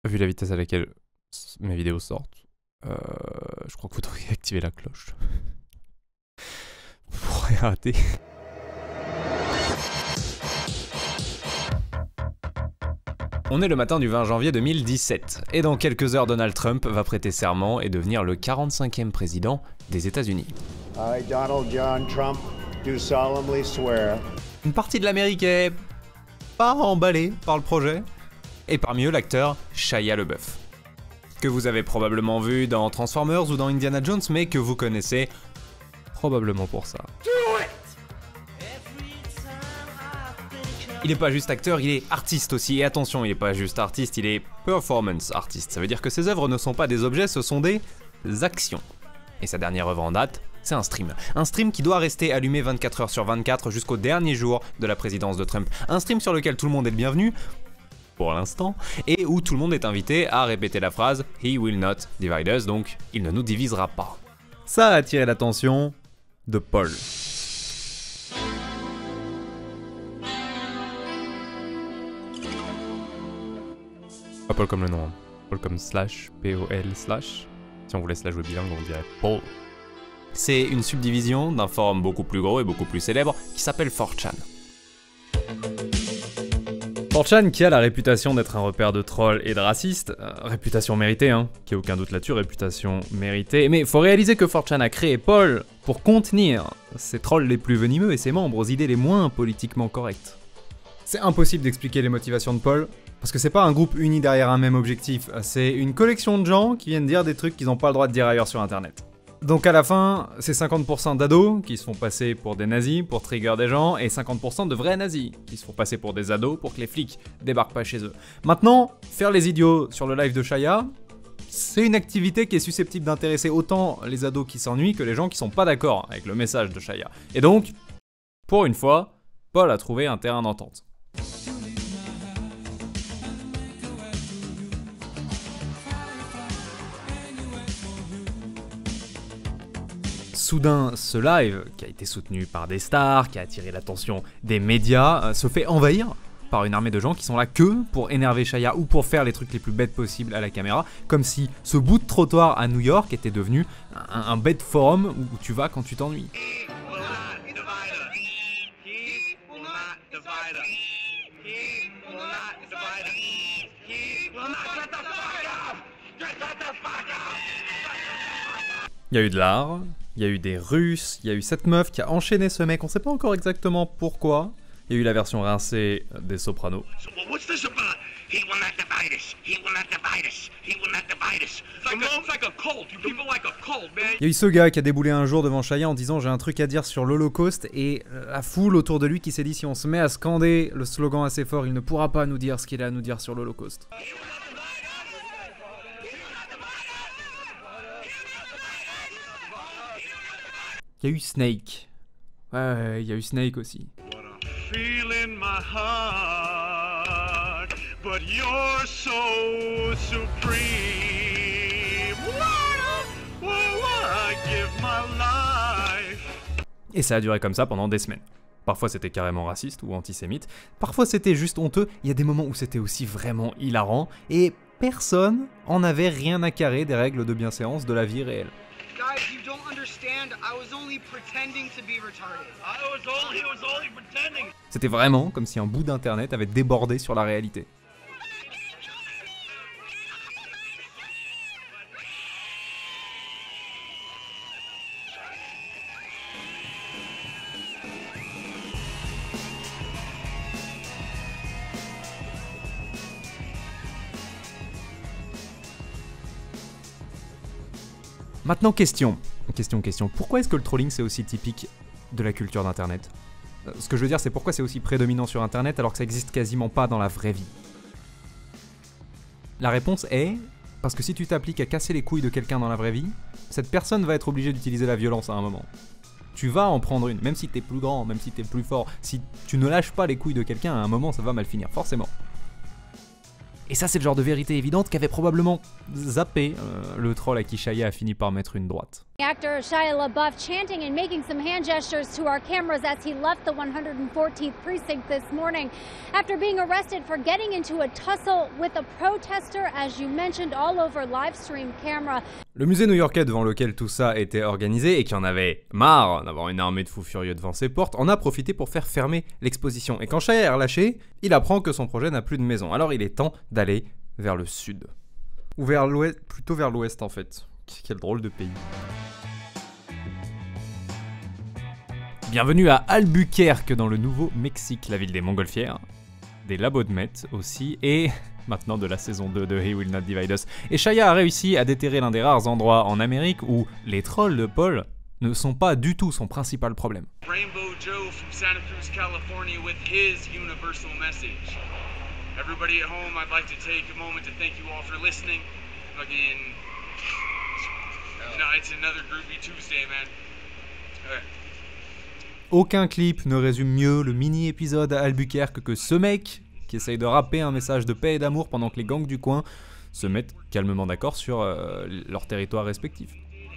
Vu la vitesse à laquelle mes vidéos sortent, je crois que vous devriez activer la cloche. Pour rien rater. On est le matin du 20 janvier 2017, et dans quelques heures Donald Trump va prêter serment et devenir le 45e président des États-Unis. I, Donald John Trump, do solemnly swear. Une partie de l'Amérique est pas emballée par le projet, et parmi eux l'acteur Shia LaBeouf, que vous avez probablement vu dans Transformers ou dans Indiana Jones, mais que vous connaissez probablement pour ça. Il est pas juste acteur, il est artiste aussi, et attention, il est pas juste artiste, il est performance artist. Ça veut dire que ses œuvres ne sont pas des objets, ce sont des actions. Et sa dernière œuvre en date, c'est un stream. Un stream qui doit rester allumé 24 heures sur 24 jusqu'au dernier jour de la présidence de Trump. Un stream sur lequel tout le monde est le bienvenu, pour l'instant, et où tout le monde est invité à répéter la phrase « He will not divide us », donc « Il ne nous divisera pas ». Ça a attiré l'attention de Paul. Pas Paul comme le nom, hein. Paul comme slash, P-O-L slash. Si on voulait se la jouer bilingue, on dirait Paul. C'est une subdivision d'un forum beaucoup plus gros et beaucoup plus célèbre qui s'appelle 4chan. 4chan qui a la réputation d'être un repère de trolls et de racistes, réputation méritée hein, qu'il n'y ait aucun doute là-dessus, réputation méritée, mais faut réaliser que 4chan a créé Paul pour contenir ses trolls les plus venimeux et ses membres aux idées les moins politiquement correctes. C'est impossible d'expliquer les motivations de Paul, parce que c'est pas un groupe uni derrière un même objectif, c'est une collection de gens qui viennent dire des trucs qu'ils n'ont pas le droit de dire ailleurs sur internet. Donc à la fin, c'est 50% d'ados qui se font passer pour des nazis pour trigger des gens, et 50% de vrais nazis qui se font passer pour des ados pour que les flics débarquent pas chez eux. Maintenant, faire les idiots sur le live de Shia, c'est une activité qui est susceptible d'intéresser autant les ados qui s'ennuient que les gens qui sont pas d'accord avec le message de Shia. Et donc, pour une fois, Paul a trouvé un terrain d'entente. Soudain, ce live, qui a été soutenu par des stars, qui a attiré l'attention des médias, se fait envahir par une armée de gens qui sont là que pour énerver Shia ou pour faire les trucs les plus bêtes possibles à la caméra, comme si ce bout de trottoir à New York était devenu un bête forum où tu vas quand tu t'ennuies. Il y a eu de l'art, il y a eu des Russes, il y a eu cette meuf qui a enchaîné ce mec, on sait pas encore exactement pourquoi. Il y a eu la version rincée des Sopranos. Il y a eu ce gars qui a déboulé un jour devant Shia en disant j'ai un truc à dire sur l'Holocauste, et la foule autour de lui qui s'est dit si on se met à scander le slogan assez fort, il ne pourra pas nous dire ce qu'il a à nous dire sur l'Holocauste. Il y a eu Snake. Ouais, il y a eu Snake aussi. Et ça a duré comme ça pendant des semaines. Parfois c'était carrément raciste ou antisémite, parfois c'était juste honteux, il y a des moments où c'était aussi vraiment hilarant, et personne en avait rien à carrer des règles de bienséance de la vie réelle. Guys, you don't understand. I was only pretending to be retarded. He was only pretending. C'était vraiment comme si un bout d'internet avait débordé sur la réalité. Maintenant, question. Pourquoi est-ce que le trolling c'est aussi typique de la culture d'internet? Ce que je veux dire, c'est pourquoi c'est aussi prédominant sur internet alors que ça existe quasiment pas dans la vraie vie. La réponse est parce que si tu t'appliques à casser les couilles de quelqu'un dans la vraie vie, cette personne va être obligée d'utiliser la violence à un moment. Tu vas en prendre une, même si t'es plus grand, même si t'es plus fort. Si tu ne lâches pas les couilles de quelqu'un, à un moment ça va mal finir, forcément. Et ça c'est le genre de vérité évidente qu'avait probablement zappé le troll à qui Shia a fini par mettre une droite. Actor Shia LaBeouf chanting and making some hand gestures to our cameras as he left the 114th precinct this morning after being arrested for getting into a tussle with a protester, as you mentioned, all over live stream camera. Le musée new-yorkais devant lequel tout ça était organisé et qui en avait marre d'avoir une armée de fous furieux devant ses portes, en a profité pour faire fermer l'exposition. Et quand Shia est relâché, il apprend que son projet n'a plus de maison. Alors il est temps d'aller vers le sud. Ou vers l'ouest, plutôt vers l'ouest en fait. Quel drôle de pays. Bienvenue à Albuquerque dans le Nouveau-Mexique, la ville des montgolfières, des labos de Met aussi, et maintenant de la saison 2 de He Will Not Divide Us. Et Shia a réussi à déterrer l'un des rares endroits en Amérique où les trolls de Paul ne sont pas du tout son principal problème. Rainbow Joe from Santa Cruz, California with his universal message. Everybody at home, I'd like to take a moment to thank you all for listening. Fucking... No, it's another groovy Tuesday, man. Okay. Aucun clip ne résume mieux le mini-épisode à Albuquerque que ce mec qui essaye de rapper un message de paix et d'amour pendant que les gangs du coin se mettent calmement d'accord sur leur territoire respectif.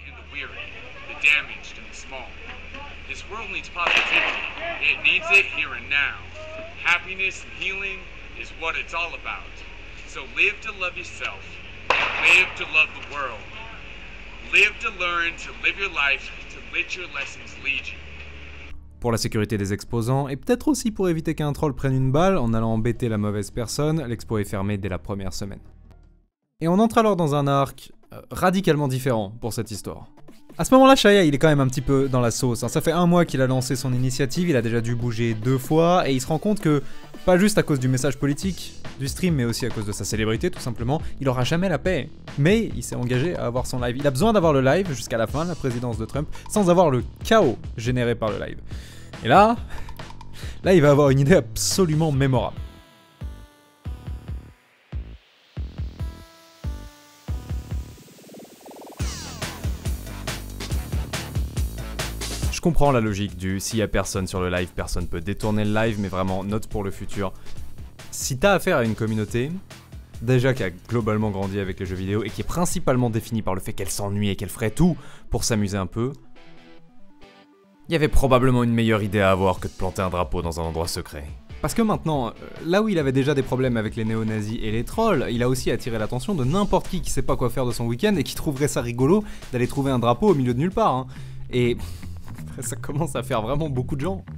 Pour la sécurité des exposants, et peut-être aussi pour éviter qu'un troll prenne une balle en allant embêter la mauvaise personne, l'expo est fermée dès la première semaine. Et on entre alors dans un arc radicalement différent pour cette histoire. À ce moment-là, Shia, il est quand même un petit peu dans la sauce. Ça fait 1 mois qu'il a lancé son initiative, il a déjà dû bouger 2 fois, et il se rend compte que, pas juste à cause du message politique du stream, mais aussi à cause de sa célébrité tout simplement, il aura jamais la paix. Mais il s'est engagé à avoir son live. Il a besoin d'avoir le live jusqu'à la fin de la présidence de Trump, sans avoir le chaos généré par le live. Et là, il va avoir une idée absolument mémorable. Je comprends la logique du s'il y a personne sur le live, personne peut détourner le live, mais vraiment, note pour le futur. Si t'as affaire à une communauté, déjà qui a globalement grandi avec les jeux vidéo et qui est principalement définie par le fait qu'elle s'ennuie et qu'elle ferait tout pour s'amuser un peu, il y avait probablement une meilleure idée à avoir que de planter un drapeau dans un endroit secret. Parce que maintenant, là où il avait déjà des problèmes avec les néo-nazis et les trolls, il a aussi attiré l'attention de n'importe qui sait pas quoi faire de son week-end et qui trouverait ça rigolo d'aller trouver un drapeau au milieu de nulle part. Hein. Et ça commence à faire vraiment beaucoup de gens.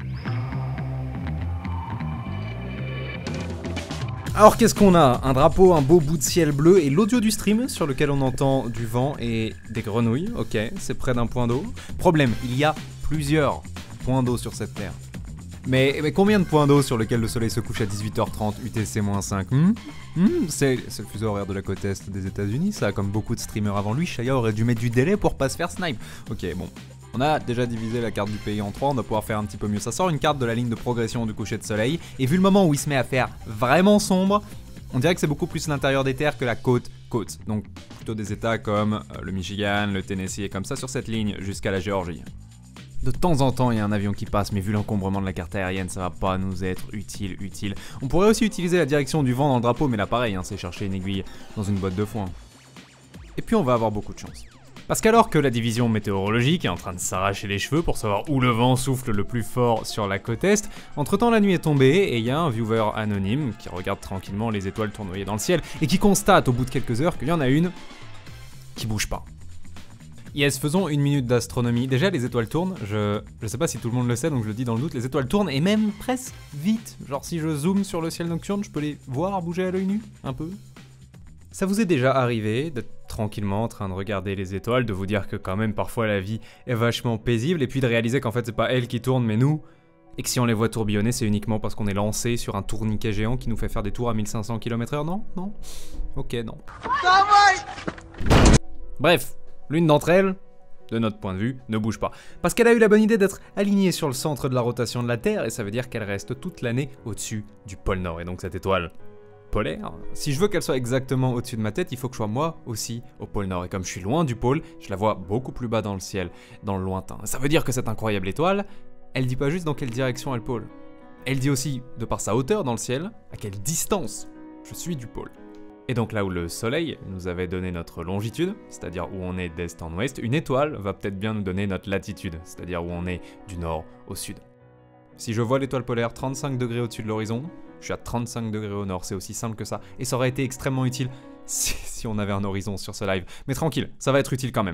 Alors qu'est-ce qu'on a? Un drapeau, un beau bout de ciel bleu et l'audio du stream sur lequel on entend du vent et des grenouilles. Ok, c'est près d'un point d'eau. Problème, il y a plusieurs points d'eau sur cette terre. Mais combien de points d'eau sur lesquels le soleil se couche à 18h30 UTC-5 C'est le fuseau horaire de la côte est des États-Unis, ça, comme beaucoup de streamers avant lui, Shia aurait dû mettre du délai pour pas se faire snipe. Ok, bon. On a déjà divisé la carte du pays en 3, on va pouvoir faire un petit peu mieux. Ça sort une carte de la ligne de progression du coucher de soleil, et vu le moment où il se met à faire vraiment sombre, on dirait que c'est beaucoup plus l'intérieur des terres que la côte. Donc plutôt des états comme le Michigan, le Tennessee et comme ça sur cette ligne jusqu'à la Géorgie. De temps en temps, il y a un avion qui passe, mais vu l'encombrement de la carte aérienne, ça va pas nous être utile. On pourrait aussi utiliser la direction du vent dans le drapeau, mais là pareil, hein, c'est chercher une aiguille dans une botte de foin. Et puis on va avoir beaucoup de chance. Parce qu'alors que la division météorologique est en train de s'arracher les cheveux pour savoir où le vent souffle le plus fort sur la côte est, entre-temps la nuit est tombée et il y a un viewer anonyme qui regarde tranquillement les étoiles tournoyer dans le ciel et qui constate au bout de quelques heures qu'il y en a une qui bouge pas. Yes, faisons 1 minute d'astronomie. Déjà, les étoiles tournent, je sais pas si tout le monde le sait, donc je le dis dans le doute, les étoiles tournent et même presque vite. Genre si je zoome sur le ciel nocturne, je peux les voir bouger à l'œil nu, un peu. Ça vous est déjà arrivé d'être tranquillement en train de regarder les étoiles, de vous dire que quand même parfois la vie est vachement paisible, et puis de réaliser qu'en fait c'est pas elles qui tournent mais nous, et que si on les voit tourbillonner, c'est uniquement parce qu'on est lancé sur un tourniquet géant qui nous fait faire des tours à 1500 km/h, non? Non? Ok, non. Bref, l'une d'entre elles, de notre point de vue, ne bouge pas. Parce qu'elle a eu la bonne idée d'être alignée sur le centre de la rotation de la Terre, et ça veut dire qu'elle reste toute l'année au-dessus du pôle Nord. Et donc cette étoile polaire, si je veux qu'elle soit exactement au-dessus de ma tête, il faut que je sois moi aussi au pôle Nord. Et comme je suis loin du pôle, je la vois beaucoup plus bas dans le ciel, dans le lointain. Ça veut dire que cette incroyable étoile, elle dit pas juste dans quelle direction est le pôle. Elle dit aussi, de par sa hauteur dans le ciel, à quelle distance je suis du pôle. Et donc là où le soleil nous avait donné notre longitude, c'est-à-dire où on est d'est en ouest, une étoile va peut-être bien nous donner notre latitude, c'est-à-dire où on est du nord au sud. Si je vois l'étoile polaire 35 degrés au-dessus de l'horizon, je suis à 35 degrés au nord, c'est aussi simple que ça. Et ça aurait été extrêmement utile si on avait un horizon sur ce live. Mais tranquille, ça va être utile quand même.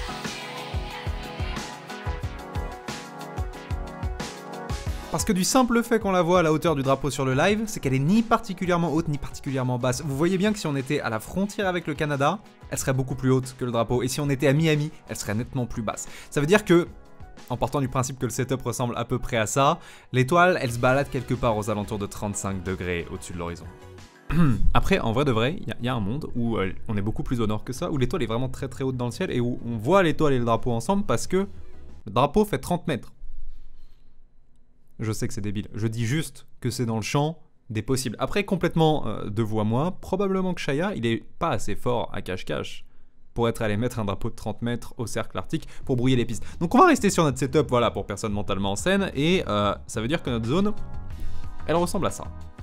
Parce que du simple fait qu'on la voit à la hauteur du drapeau sur le live, c'est qu'elle est ni particulièrement haute ni particulièrement basse. Vous voyez bien que si on était à la frontière avec le Canada, elle serait beaucoup plus haute que le drapeau. Et si on était à Miami, elle serait nettement plus basse. Ça veut dire que, en partant du principe que le setup ressemble à peu près à ça, l'étoile, elle se balade quelque part aux alentours de 35 degrés au-dessus de l'horizon. Après, en vrai de vrai, il y a un monde où on est beaucoup plus au nord que ça, où l'étoile est vraiment très très haute dans le ciel et où on voit l'étoile et le drapeau ensemble parce que le drapeau fait 30 mètres. Je sais que c'est débile, je dis juste que c'est dans le champ des possibles. Après, complètement de vous à moi, probablement que Shaya, il est pas assez fort à cache-cache pour être allé mettre un drapeau de 30 mètres au cercle arctique pour brouiller les pistes. Donc on va rester sur notre setup, voilà, pour personne mentalement saine, et ça veut dire que notre zone, elle ressemble à ça.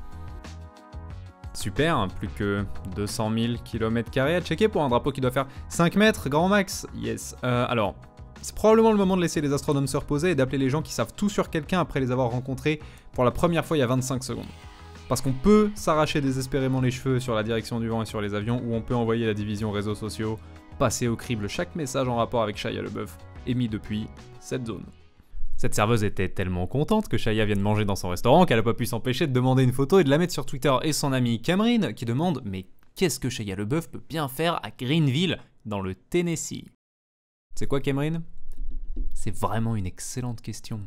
Super, plus que 200 000 km² à checker pour un drapeau qui doit faire 5 mètres, grand max, yes. Alors, c'est probablement le moment de laisser les astronomes se reposer et d'appeler les gens qui savent tout sur quelqu'un après les avoir rencontrés pour la première fois il y a 25 secondes. Parce qu'on peut s'arracher désespérément les cheveux sur la direction du vent et sur les avions, ou on peut envoyer la division réseaux sociaux, passer au crible chaque message en rapport avec Shia LaBeouf, émis depuis cette zone. Cette serveuse était tellement contente que Shia vienne manger dans son restaurant qu'elle n'a pas pu s'empêcher de demander une photo et de la mettre sur Twitter. Et son amie Cameron qui demande « Mais qu'est-ce que Shia LaBeouf peut bien faire à Greenville, dans le Tennessee ?» C'est quoi Cameron? C'est vraiment une excellente question.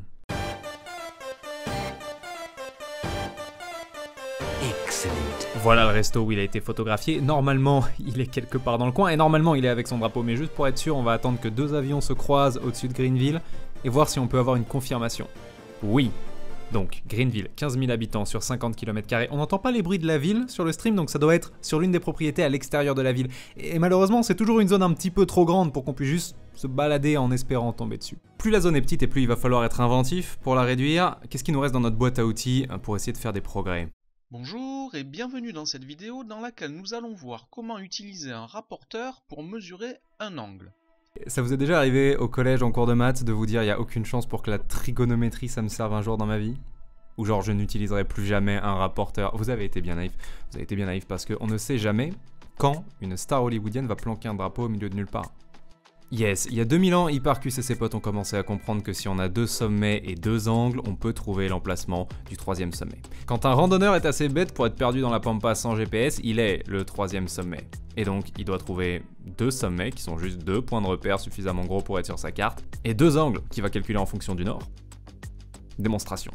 Excellent. Voilà le resto où il a été photographié. Normalement, il est quelque part dans le coin et normalement, il est avec son drapeau. Mais juste pour être sûr, on va attendre que 2 avions se croisent au-dessus de Greenville et voir si on peut avoir une confirmation. Oui. Donc, Greenville, 15 000 habitants sur 50 km². On n'entend pas les bruits de la ville sur le stream, donc ça doit être sur l'une des propriétés à l'extérieur de la ville. Et malheureusement, c'est toujours une zone un petit peu trop grande pour qu'on puisse juste se balader en espérant tomber dessus. Plus la zone est petite et plus il va falloir être inventif pour la réduire. Qu'est-ce qui nous reste dans notre boîte à outils pour essayer de faire des progrès? Bonjour et bienvenue dans cette vidéo dans laquelle nous allons voir comment utiliser un rapporteur pour mesurer un angle. Ça vous est déjà arrivé au collège en cours de maths de vous dire il n'y a aucune chance pour que la trigonométrie ça me serve un jour dans ma vie? Ou genre je n'utiliserai plus jamais un rapporteur? Vous avez été bien naïf. Vous avez été bien naïf parce qu'on ne sait jamais quand une star hollywoodienne va planquer un drapeau au milieu de nulle part. Yes, il y a 2000 ans, Hipparchus et ses potes ont commencé à comprendre que si on a 2 sommets et 2 angles, on peut trouver l'emplacement du 3e sommet. Quand un randonneur est assez bête pour être perdu dans la pampa sans GPS, il est le 3e sommet. Et donc, il doit trouver 2 sommets qui sont juste 2 points de repère suffisamment gros pour être sur sa carte, et 2 angles qu'il va calculer en fonction du nord. Démonstration.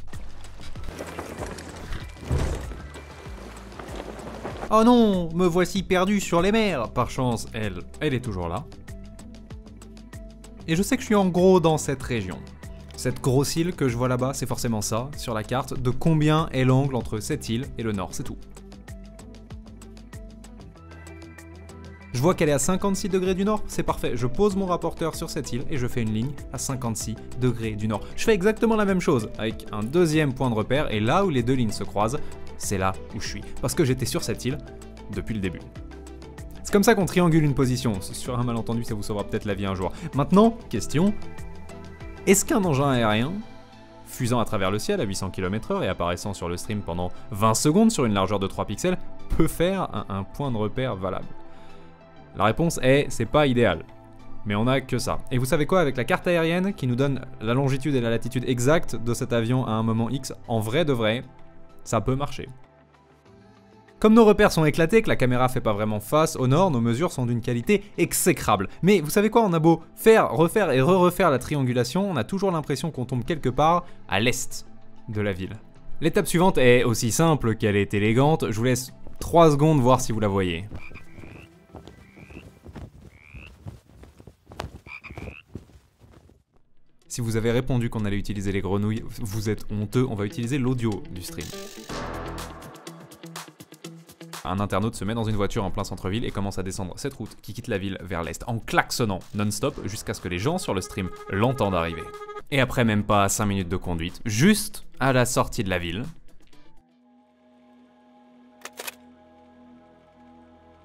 Oh non, me voici perdu sur les mers. Par chance, elle est toujours là. Et je sais que je suis en gros dans cette région. Cette grosse île que je vois là-bas, c'est forcément ça, sur la carte, de combien est l'angle entre cette île et le nord, c'est tout. Je vois qu'elle est à 56 degrés du nord, c'est parfait. Je pose mon rapporteur sur cette île et je fais une ligne à 56 degrés du nord. Je fais exactement la même chose, avec un 2e point de repère, et là où les 2 lignes se croisent, c'est là où je suis. Parce que j'étais sur cette île depuis le début. C'est comme ça qu'on triangule une position. Sur un malentendu, ça vous sauvera peut-être la vie un jour. Maintenant, question. Est-ce qu'un engin aérien, fusant à travers le ciel à 800 km/h et apparaissant sur le stream pendant 20 secondes sur une largeur de 3 pixels, peut faire un point de repère valable? La réponse est, c'est pas idéal. Mais on a que ça. Et vous savez quoi, avec la carte aérienne qui nous donne la longitude et la latitude exacte de cet avion à un moment X, en vrai de vrai, ça peut marcher. Comme nos repères sont éclatés, que la caméra fait pas vraiment face au nord, nos mesures sont d'une qualité exécrable. Mais vous savez quoi, on a beau faire, refaire et re-refaire la triangulation, on a toujours l'impression qu'on tombe quelque part à l'est de la ville. L'étape suivante est aussi simple qu'elle est élégante, je vous laisse 3 secondes voir si vous la voyez. Si vous avez répondu qu'on allait utiliser les grenouilles, vous êtes honteux, on va utiliser l'audio du stream. Un internaute se met dans une voiture en plein centre-ville et commence à descendre cette route qui quitte la ville vers l'est en klaxonnant non-stop jusqu'à ce que les gens sur le stream l'entendent arriver. Et après même pas 5 minutes de conduite, juste à la sortie de la ville,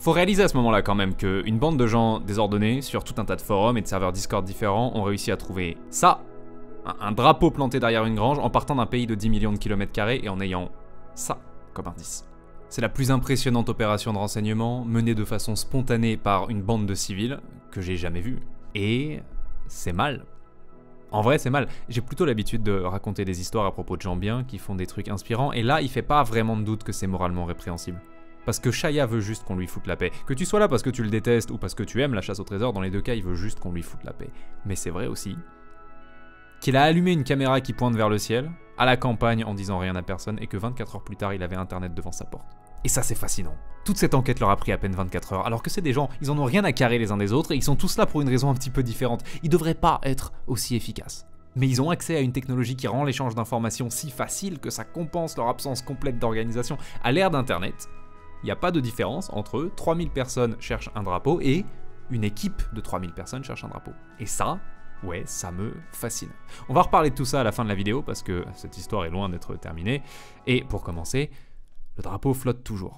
Faut réaliser à ce moment-là quand même qu'une bande de gens désordonnés sur tout un tas de forums et de serveurs Discord différents ont réussi à trouver ça, un drapeau planté derrière une grange en partant d'un pays de 10 millions de kilomètres carrés et en ayant ça comme indice. C'est la plus impressionnante opération de renseignement menée de façon spontanée par une bande de civils que j'ai jamais vue. Et c'est mal. En vrai, c'est mal. J'ai plutôt l'habitude de raconter des histoires à propos de gens bien qui font des trucs inspirants, et là, il fait pas vraiment de doute que c'est moralement répréhensible. Parce que Shaya veut juste qu'on lui foute la paix. Que tu sois là parce que tu le détestes ou parce que tu aimes la chasse au trésor, dans les deux cas, il veut juste qu'on lui foute la paix. Mais c'est vrai aussi qu'il a allumé une caméra qui pointe vers le ciel, à la campagne en disant rien à personne, et que 24 heures plus tard, il avait internet devant sa porte. Et ça, c'est fascinant. Toute cette enquête leur a pris à peine 24 heures, alors que c'est des gens, ils en ont rien à carrer les uns des autres, et ils sont tous là pour une raison un petit peu différente. Ils devraient pas être aussi efficaces. Mais ils ont accès à une technologie qui rend l'échange d'informations si facile que ça compense leur absence complète d'organisation. À l'ère d'Internet, il n'y a pas de différence entre 3000 personnes cherchent un drapeau et une équipe de 3000 personnes cherche un drapeau. Et ça, ouais, ça me fascine. On va reparler de tout ça à la fin de la vidéo parce que cette histoire est loin d'être terminée. Et pour commencer, le drapeau flotte toujours.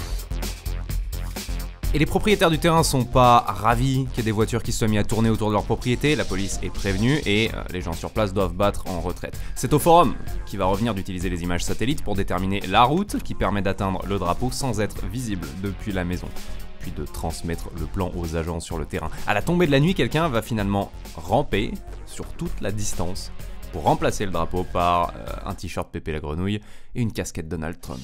Et les propriétaires du terrain sont pas ravis qu'il y ait des voitures qui se soient mis à tourner autour de leur propriété, la police est prévenue et les gens sur place doivent battre en retraite. C'est au forum qui va revenir d'utiliser les images satellites pour déterminer la route qui permet d'atteindre le drapeau sans être visible depuis la maison, puis de transmettre le plan aux agents sur le terrain. À la tombée de la nuit, quelqu'un va finalement ramper sur toute la distance pour remplacer le drapeau par un t-shirt Pépé la Grenouille et une casquette Donald Trump.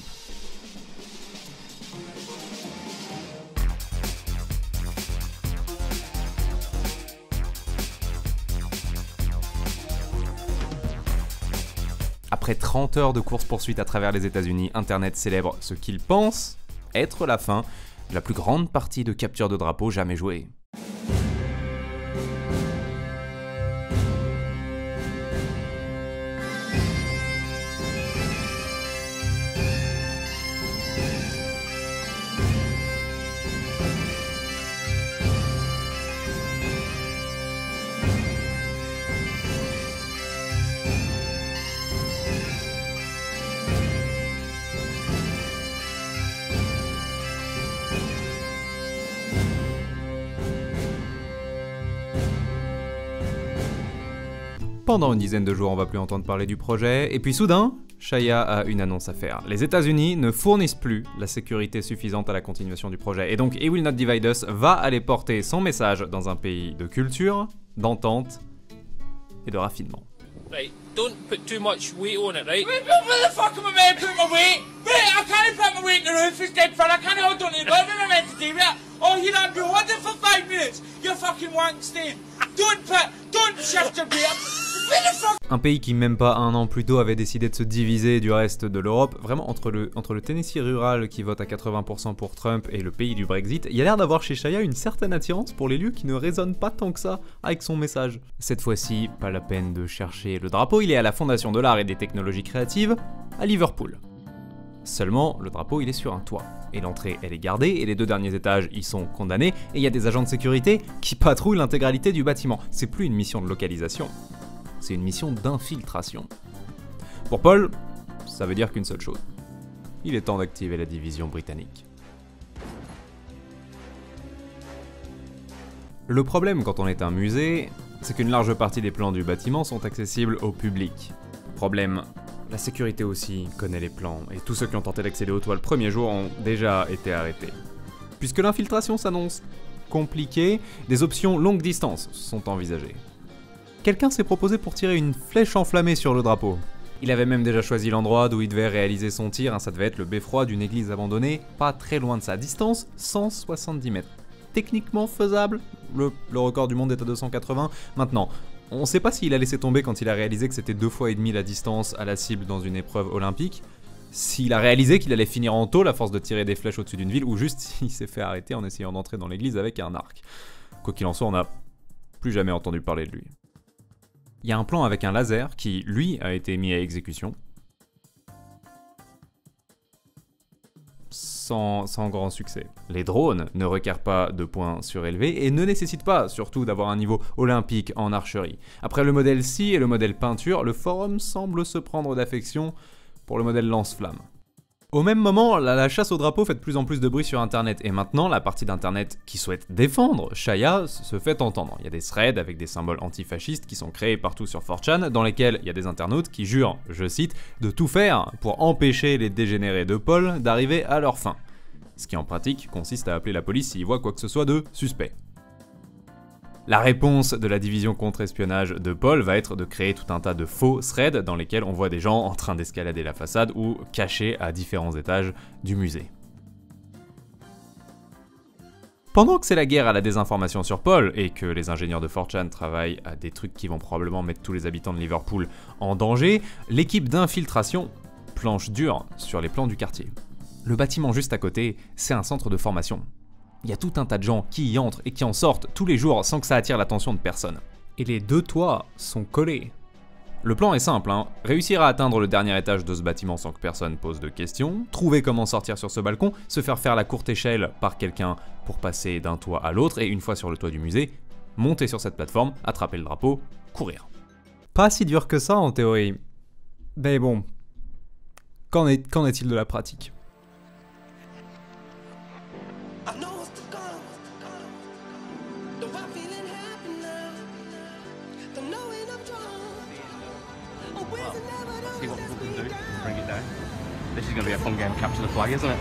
Après 30 heures de course-poursuite à travers les États-Unis, Internet célèbre ce qu'il pense être la fin de la plus grande partie de capture de drapeau jamais jouée. Pendant une dizaine de jours, on va plus entendre parler du projet, et puis soudain, Shaya a une annonce à faire. Les États-Unis ne fournissent plus la sécurité suffisante à la continuation du projet, et donc He Will Not Divide Us va aller porter son message dans un pays de culture, d'entente et de raffinement. Right, don't put too much weight on it, right? Where the fuck am I meant to put my weight? Right, I can't put my weight in the roof, it's dead fun, I can't hold on to it, what am I meant to do with it? Oh, here I've been holding for 5 minutes, you fucking wank stain. Don't shift your weight. Un pays qui même pas un an plus tôt avait décidé de se diviser du reste de l'Europe, vraiment entre le Tennessee rural qui vote à 80% pour Trump et le pays du Brexit, il y a l'air d'avoir chez Shaya une certaine attirance pour les lieux qui ne résonnent pas tant que ça avec son message. Cette fois-ci, pas la peine de chercher le drapeau, il est à la Fondation de l'Art et des Technologies Créatives à Liverpool. Seulement, le drapeau il est sur un toit, et l'entrée elle est gardée, et les 2 derniers étages y sont condamnés, et il y a des agents de sécurité qui patrouillent l'intégralité du bâtiment. C'est plus une mission de localisation. C'est une mission d'infiltration. Pour Paul, ça veut dire qu'une seule chose. Il est temps d'activer la division britannique. Le problème quand on est un musée, c'est qu'une large partie des plans du bâtiment sont accessibles au public. Problème, la sécurité aussi connaît les plans, et tous ceux qui ont tenté d'accéder au toit le premier jour ont déjà été arrêtés. Puisque l'infiltration s'annonce compliquée, des options longue distance sont envisagées. Quelqu'un s'est proposé pour tirer une flèche enflammée sur le drapeau. Il avait même déjà choisi l'endroit d'où il devait réaliser son tir, ça devait être le beffroi d'une église abandonnée, pas très loin de sa distance, 170 mètres. Techniquement faisable, le record du monde est à 280. Maintenant, on sait pas s'il a laissé tomber quand il a réalisé que c'était 2 fois et demi la distance à la cible dans une épreuve olympique, s'il a réalisé qu'il allait finir en tôle à force de tirer des flèches au-dessus d'une ville, ou juste s'il s'est fait arrêter en essayant d'entrer dans l'église avec un arc. Quoi qu'il en soit, on n'a plus jamais entendu parler de lui. Il y a un plan avec un laser qui, lui, a été mis à exécution. Sans grand succès. Les drones ne requièrent pas de points surélevés et ne nécessitent pas, surtout, d'avoir un niveau olympique en archerie. Après le modèle scie et le modèle peinture, le forum semble se prendre d'affection pour le modèle lance-flamme. Au même moment, la chasse au drapeau fait de plus en plus de bruit sur internet, et maintenant la partie d'internet qui souhaite défendre Shaya se fait entendre. Il y a des threads avec des symboles antifascistes qui sont créés partout sur 4chan, dans lesquels il y a des internautes qui jurent, je cite, de tout faire pour empêcher les dégénérés de Paul d'arriver à leur fin. Ce qui en pratique consiste à appeler la police s'ils voient quoi que ce soit de suspect. La réponse de la division contre-espionnage de Paul va être de créer tout un tas de faux threads dans lesquels on voit des gens en train d'escalader la façade ou cachés à différents étages du musée. Pendant que c'est la guerre à la désinformation sur Paul et que les ingénieurs de 4chan travaillent à des trucs qui vont probablement mettre tous les habitants de Liverpool en danger, l'équipe d'infiltration planche dur sur les plans du quartier. Le bâtiment juste à côté, c'est un centre de formation. Il y a tout un tas de gens qui y entrent et qui en sortent tous les jours sans que ça attire l'attention de personne. Et les deux toits sont collés. Le plan est simple, hein. Réussir à atteindre le dernier étage de ce bâtiment sans que personne pose de questions, trouver comment sortir sur ce balcon, se faire faire la courte échelle par quelqu'un pour passer d'un toit à l'autre, et une fois sur le toit du musée, monter sur cette plateforme, attraper le drapeau, courir. Pas si dur que ça en théorie. Mais bon, qu'en est-il de la pratique ? See what people can do and bring it down. This is going to be a fun game, capture the flag, isn't it?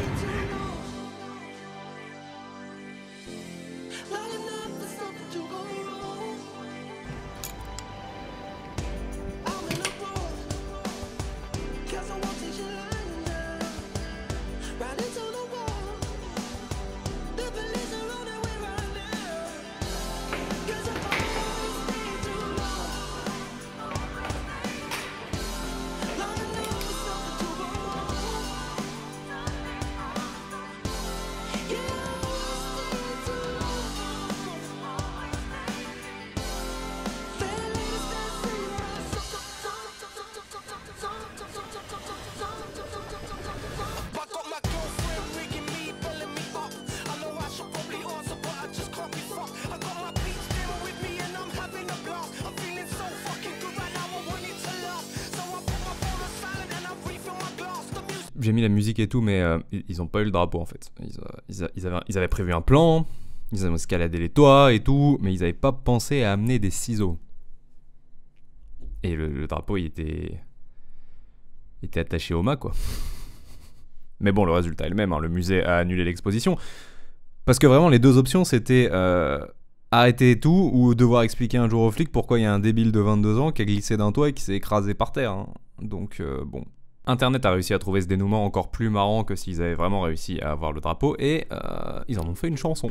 J'ai mis la musique et tout, mais ils ont pas eu le drapeau en fait. Ils avaient prévu un plan, ils avaient escaladé les toits et tout, mais ils avaient pas pensé à amener des ciseaux. Et le drapeau, il était attaché au mât, quoi. Mais bon, le résultat est le même, hein. Le musée a annulé l'exposition. Parce que vraiment, les deux options, c'était arrêter tout ou devoir expliquer un jour aux flics pourquoi il y a un débile de 22 ans qui a glissé d'un toit et qui s'est écrasé par terre, hein. Donc, bon. Internet a réussi à trouver ce dénouement encore plus marrant que s'ils avaient vraiment réussi à avoir le drapeau, et ils en ont fait une chanson.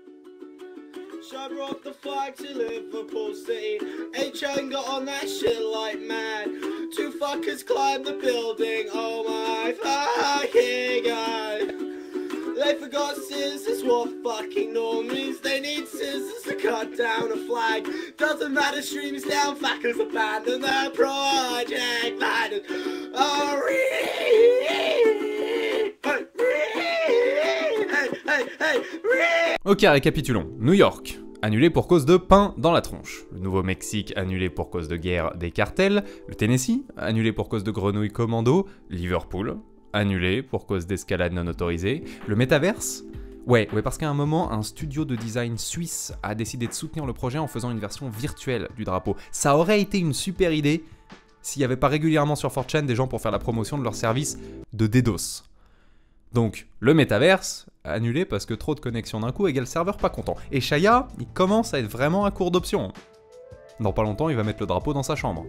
I brought the flag to Liverpool City. HN got on that shit like mad. Two fuckers climbed the building. Oh my fucking god. They forgot scissors were fucking normies. They need scissors to cut down a flag. Doesn't matter, streams down, fuckers abandon the project. Ok, récapitulons. New York, annulé pour cause de pain dans la tronche. Le Nouveau-Mexique, annulé pour cause de guerre des cartels. Le Tennessee, annulé pour cause de grenouilles commando. Liverpool, annulé pour cause d'escalade non autorisée. Le métaverse, ouais, parce qu'à un moment, un studio de design suisse a décidé de soutenir le projet en faisant une version virtuelle du drapeau. Ça aurait été une super idée s'il n'y avait pas régulièrement sur 4chan des gens pour faire la promotion de leur service de DDoS. Donc, le métaverse, annulé parce que trop de connexions d'un coup égale serveur pas content. Et Shaya, il commence à être vraiment à court d'options. Dans pas longtemps, il va mettre le drapeau dans sa chambre.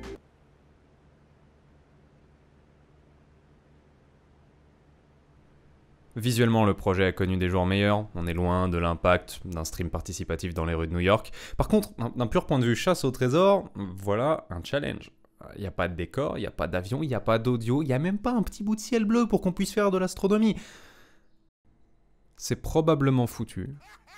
Visuellement, le projet a connu des jours meilleurs. On est loin de l'impact d'un stream participatif dans les rues de New York. Par contre, d'un pur point de vue chasse au trésor, voilà un challenge. Il n'y a pas de décor, il n'y a pas d'avion, il n'y a pas d'audio, il n'y a même pas un petit bout de ciel bleu pour qu'on puisse faire de l'astronomie. C'est probablement foutu.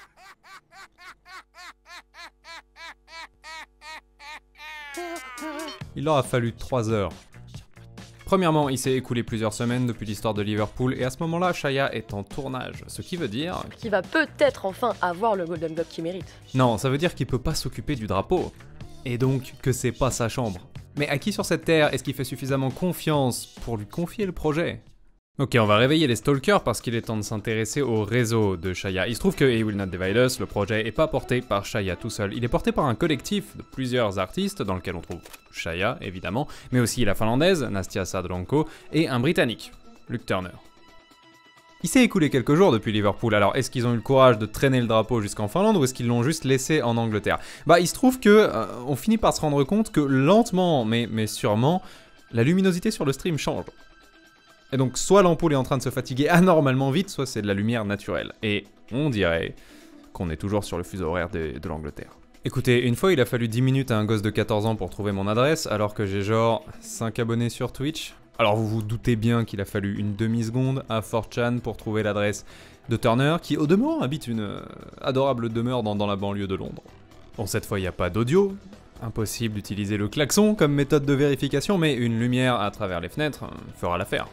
Il leur a fallu 3 heures. Premièrement, il s'est écoulé plusieurs semaines depuis l'histoire de Liverpool, et à ce moment-là, Shaya est en tournage, ce qui veut dire... qu'il va peut-être enfin avoir le Golden Globe qu'il mérite. Non, ça veut dire qu'il peut pas s'occuper du drapeau. Et donc que c'est pas sa chambre. Mais à qui sur cette terre est-ce qu'il fait suffisamment confiance pour lui confier le projet ? Ok, on va réveiller les stalkers parce qu'il est temps de s'intéresser au réseau de Shaya. Il se trouve que He Will Not Divide Us, le projet, est pas porté par Shaya tout seul. Il est porté par un collectif de plusieurs artistes, dans lequel on trouve Shaya, évidemment, mais aussi la finlandaise, Nastia Sadronko, et un britannique, Luke Turner. Il s'est écoulé quelques jours depuis Liverpool, alors est-ce qu'ils ont eu le courage de traîner le drapeau jusqu'en Finlande ou est-ce qu'ils l'ont juste laissé en Angleterre? Bah, il se trouve que on finit par se rendre compte que lentement, mais sûrement, la luminosité sur le stream change. Et donc, soit l'ampoule est en train de se fatiguer anormalement vite, soit c'est de la lumière naturelle. Et on dirait qu'on est toujours sur le fuseau horaire de l'Angleterre. Écoutez, une fois il a fallu 10 minutes à un gosse de 14 ans pour trouver mon adresse, alors que j'ai genre 5 abonnés sur Twitch. Alors vous vous doutez bien qu'il a fallu une demi-seconde à 4chan pour trouver l'adresse de Turner, qui au demeurant habite une adorable demeure dans la banlieue de Londres. Bon, cette fois il n'y a pas d'audio, impossible d'utiliser le klaxon comme méthode de vérification, mais une lumière à travers les fenêtres fera l'affaire.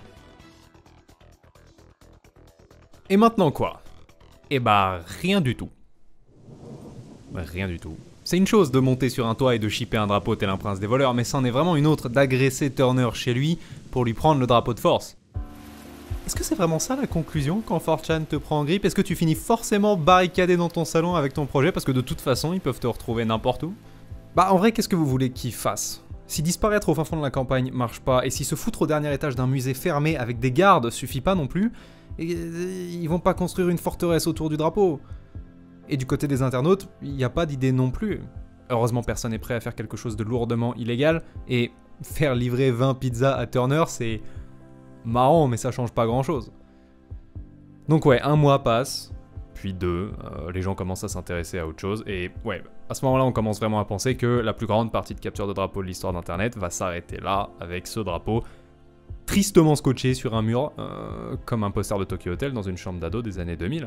Et maintenant quoi? Eh bah rien du tout. Rien du tout. C'est une chose de monter sur un toit et de shipper un drapeau tel un prince des voleurs, mais c'en est vraiment une autre d'agresser Turner chez lui pour lui prendre le drapeau de force. Est-ce que c'est vraiment ça la conclusion quand 4chan te prend en grippe? Est-ce que tu finis forcément barricadé dans ton salon avec ton projet parce que de toute façon ils peuvent te retrouver n'importe où? Bah en vrai, qu'est-ce que vous voulez qu'ils fassent? Si disparaître au fin fond de la campagne marche pas, et si se foutre au dernier étage d'un musée fermé avec des gardes suffit pas non plus, ils vont pas construire une forteresse autour du drapeau. Et du côté des internautes, il n'y a pas d'idée non plus. Heureusement, personne n'est prêt à faire quelque chose de lourdement illégal, et faire livrer 20 pizzas à Turner, c'est marrant, mais ça change pas grand-chose. Donc ouais, un mois passe, puis deux, les gens commencent à s'intéresser à autre chose, et ouais, à ce moment-là, on commence vraiment à penser que la plus grande partie de capture de drapeau de l'histoire d'Internet va s'arrêter là, avec ce drapeau tristement scotché sur un mur, comme un poster de Tokyo Hotel dans une chambre d'ado des années 2000.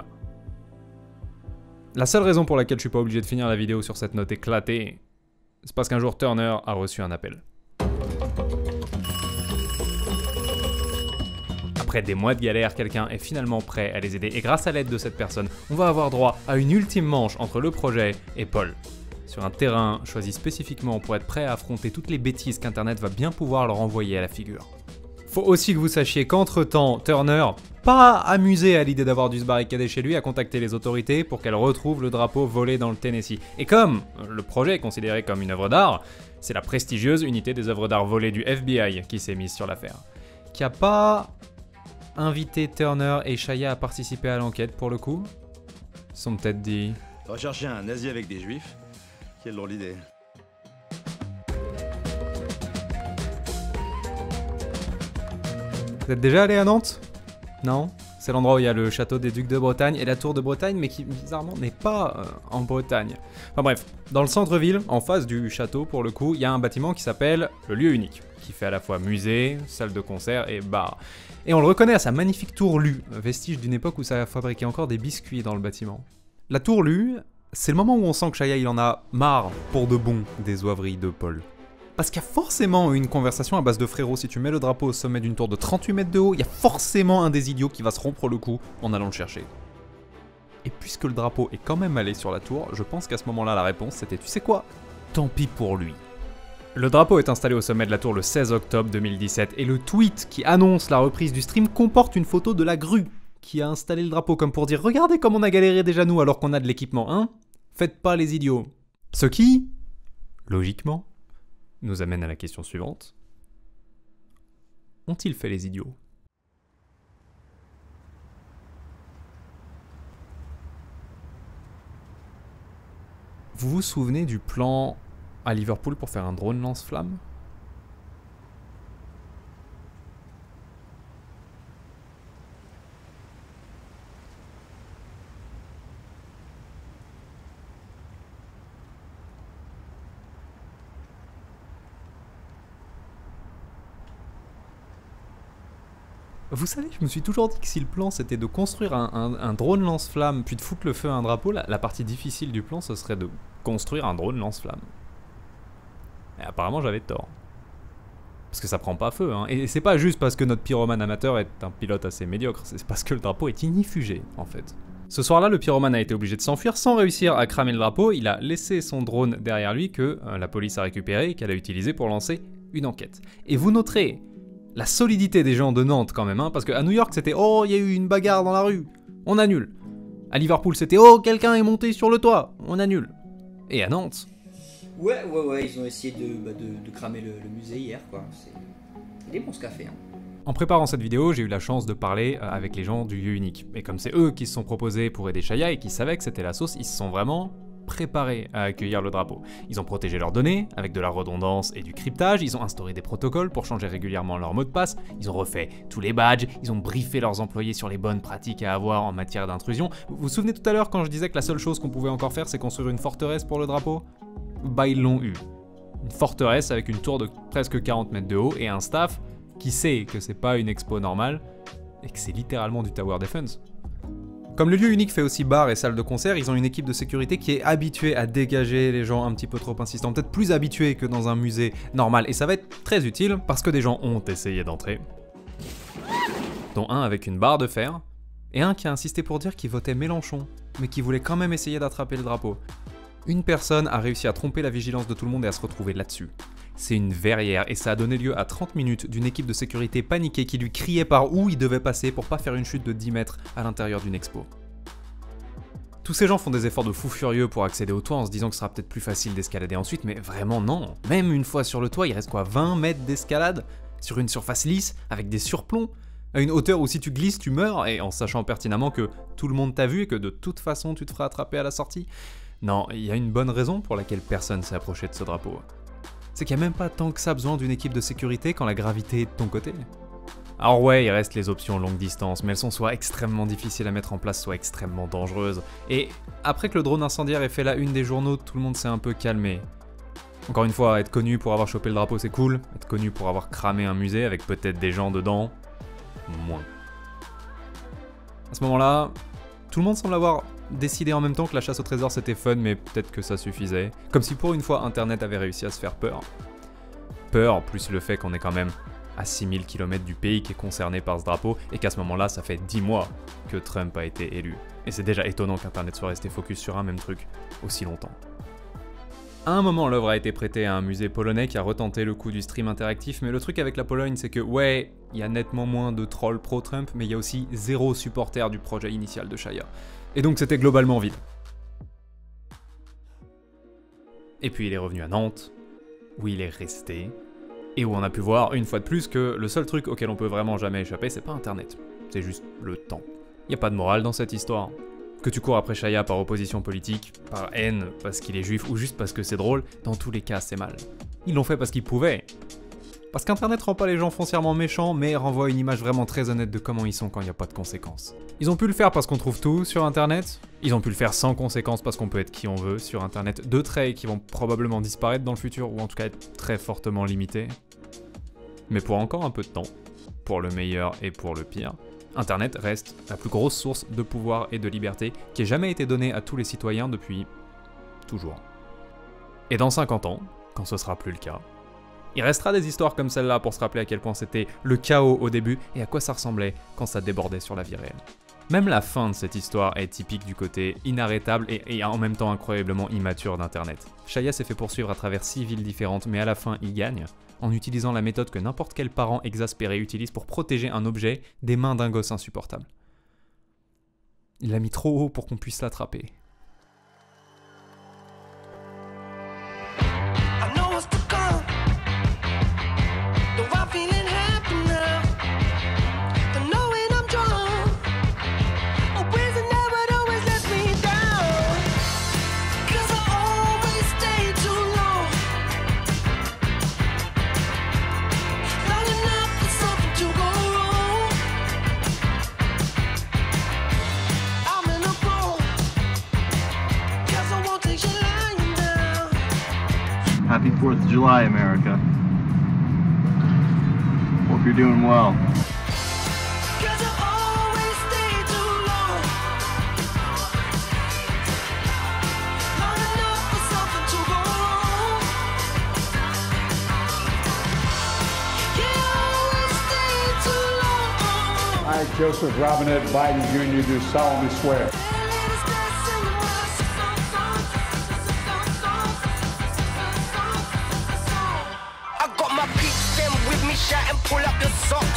La seule raison pour laquelle je suis pas obligé de finir la vidéo sur cette note éclatée, c'est parce qu'un jour Turner a reçu un appel. Après des mois de galère, quelqu'un est finalement prêt à les aider, et grâce à l'aide de cette personne, on va avoir droit à une ultime manche entre le projet et Paul. Sur un terrain choisi spécifiquement pour être prêt à affronter toutes les bêtises qu'Internet va bien pouvoir leur envoyer à la figure. Faut aussi que vous sachiez qu'entre-temps, Turner, pas amusé à l'idée d'avoir dû se barricader chez lui, a contacté les autorités pour qu'elles retrouvent le drapeau volé dans le Tennessee. Et comme le projet est considéré comme une œuvre d'art, c'est la prestigieuse unité des œuvres d'art volées du FBI qui s'est mise sur l'affaire. Qui a pas invité Turner et Shaya à participer à l'enquête pour le coup. Ils se sont peut-être dit... Rechercher un nazi avec des juifs? Quelle drôle d'idée. Vous êtes déjà allé à Nantes? Non? C'est l'endroit où il y a le château des Ducs de Bretagne et la tour de Bretagne, mais qui bizarrement n'est pas en Bretagne. Enfin bref, dans le centre-ville, en face du château pour le coup, il y a un bâtiment qui s'appelle le Lieu Unique, qui fait à la fois musée, salle de concert et bar. Et on le reconnaît à sa magnifique tour Lu, vestige d'une époque où ça fabriquait encore des biscuits dans le bâtiment. La tour Lu, c'est le moment où on sent que Shaya il en a marre pour de bon des oiveries de Paul. Parce qu'il y a forcément une conversation à base de frérot, si tu mets le drapeau au sommet d'une tour de 38 mètres de haut, il y a forcément un des idiots qui va se rompre le cou en allant le chercher. Et puisque le drapeau est quand même allé sur la tour, je pense qu'à ce moment-là la réponse c'était tu sais quoi? Tant pis pour lui. Le drapeau est installé au sommet de la tour le 16 octobre 2017 et le tweet qui annonce la reprise du stream comporte une photo de la grue qui a installé le drapeau comme pour dire regardez comme on a galéré déjà nous alors qu'on a de l'équipement, hein? Faites pas les idiots. Ce qui, logiquement, nous amène à la question suivante. Ont-ils fait les idiots? Vous vous souvenez du plan à Liverpool pour faire un drone lance-flamme? Vous savez, je me suis toujours dit que si le plan c'était de construire un drone lance-flamme puis de foutre le feu à un drapeau, la partie difficile du plan ce serait de construire un drone lance-flamme. Et apparemment j'avais tort. Parce que ça prend pas feu, hein. Et c'est pas juste parce que notre pyromane amateur est un pilote assez médiocre, c'est parce que le drapeau est ignifugé en fait. Ce soir-là, le pyromane a été obligé de s'enfuir sans réussir à cramer le drapeau, il a laissé son drone derrière lui que la police a récupéré et qu'elle a utilisé pour lancer une enquête. Et vous noterez La solidité des gens de Nantes quand même, hein, parce qu'à New York c'était « Oh, il y a eu une bagarre dans la rue, on annule ». À Liverpool c'était « Oh, quelqu'un est monté sur le toit, on annule ». Et à Nantes... Ouais, ils ont essayé de cramer le musée hier, quoi. C'est des bons ce café, hein. En préparant cette vidéo, j'ai eu la chance de parler avec les gens du lieu unique. Et comme c'est eux qui se sont proposés pour aider Shaya et qui savaient que c'était la sauce, ils se sont vraiment préparés à accueillir le drapeau. Ils ont protégé leurs données avec de la redondance et du cryptage, ils ont instauré des protocoles pour changer régulièrement leur mot de passe, ils ont refait tous les badges, ils ont briefé leurs employés sur les bonnes pratiques à avoir en matière d'intrusion. Vous vous souvenez tout à l'heure quand je disais que la seule chose qu'on pouvait encore faire c'est construire une forteresse pour le drapeau ? Bah ils l'ont eu. Une forteresse avec une tour de presque 40 mètres de haut et un staff qui sait que c'est pas une expo normale et que c'est littéralement du Tower Defense. Comme le lieu unique fait aussi bar et salle de concert, ils ont une équipe de sécurité qui est habituée à dégager les gens un petit peu trop insistants, peut-être plus habitués que dans un musée normal, et ça va être très utile parce que des gens ont essayé d'entrer, dont un avec une barre de fer, et un qui a insisté pour dire qu'il votait Mélenchon, mais qui voulait quand même essayer d'attraper le drapeau. Une personne a réussi à tromper la vigilance de tout le monde et à se retrouver là-dessus. C'est une verrière et ça a donné lieu à 30 minutes d'une équipe de sécurité paniquée qui lui criait par où il devait passer pour pas faire une chute de 10 mètres à l'intérieur d'une expo. Tous ces gens font des efforts de fous furieux pour accéder au toit en se disant que ce sera peut-être plus facile d'escalader ensuite, mais vraiment non. Même une fois sur le toit, il reste quoi, 20 mètres d'escalade sur une surface lisse avec des surplombs à une hauteur où si tu glisses tu meurs et en sachant pertinemment que tout le monde t'a vu et que de toute façon tu te feras attraper à la sortie. Non, il y a une bonne raison pour laquelle personne s'est approché de ce drapeau. C'est qu'il n'y a même pas tant que ça besoin d'une équipe de sécurité quand la gravité est de ton côté. Alors ouais, il reste les options longue distance, mais elles sont soit extrêmement difficiles à mettre en place, soit extrêmement dangereuses. Et après que le drone incendiaire ait fait la une des journaux, tout le monde s'est un peu calmé. Encore une fois, être connu pour avoir chopé le drapeau c'est cool, être connu pour avoir cramé un musée avec peut-être des gens dedans, moins. À ce moment-là, tout le monde semble avoir décidé en même temps que la chasse au trésor c'était fun, mais peut-être que ça suffisait. Comme si pour une fois internet avait réussi à se faire peur. Peur, plus le fait qu'on est quand même à 6000 km du pays qui est concerné par ce drapeau, et qu'à ce moment-là ça fait 10 mois que Trump a été élu. Et c'est déjà étonnant qu'internet soit resté focus sur un même truc aussi longtemps. À un moment, l'œuvre a été prêtée à un musée polonais qui a retenté le coup du stream interactif, mais le truc avec la Pologne c'est que ouais, il y a nettement moins de trolls pro-Trump, mais il y a aussi 0 supporter du projet initial de Shaya. Et donc c'était globalement vide. Et puis il est revenu à Nantes, où il est resté, et où on a pu voir une fois de plus que le seul truc auquel on peut vraiment jamais échapper, c'est pas internet, c'est juste le temps. Y a pas de morale dans cette histoire. Que tu cours après Shaya par opposition politique, par haine, parce qu'il est juif, ou juste parce que c'est drôle, dans tous les cas c'est mal. Ils l'ont fait parce qu'ils pouvaient. Parce qu'Internet rend pas les gens foncièrement méchants, mais renvoie une image vraiment très honnête de comment ils sont quand il n'y a pas de conséquences. Ils ont pu le faire parce qu'on trouve tout sur Internet, ils ont pu le faire sans conséquences parce qu'on peut être qui on veut sur Internet, 2 traits qui vont probablement disparaître dans le futur, ou en tout cas être très fortement limités. Mais pour encore un peu de temps, pour le meilleur et pour le pire, Internet reste la plus grosse source de pouvoir et de liberté qui ait jamais été donnée à tous les citoyens depuis toujours. Et dans 50 ans, quand ce sera plus le cas, il restera des histoires comme celle-là pour se rappeler à quel point c'était le chaos au début et à quoi ça ressemblait quand ça débordait sur la vie réelle. Même la fin de cette histoire est typique du côté inarrêtable et en même temps incroyablement immature d'Internet. Shaya s'est fait poursuivre à travers 6 villes différentes, mais à la fin il gagne, en utilisant la méthode que n'importe quel parent exaspéré utilise pour protéger un objet des mains d'un gosse insupportable. Il l'a mis trop haut pour qu'on puisse l'attraper. Happy 4th of July, America. Hope you're doing well. I, Joseph Robinette Biden Jr., do solemnly swear. Shot and pull up your socks.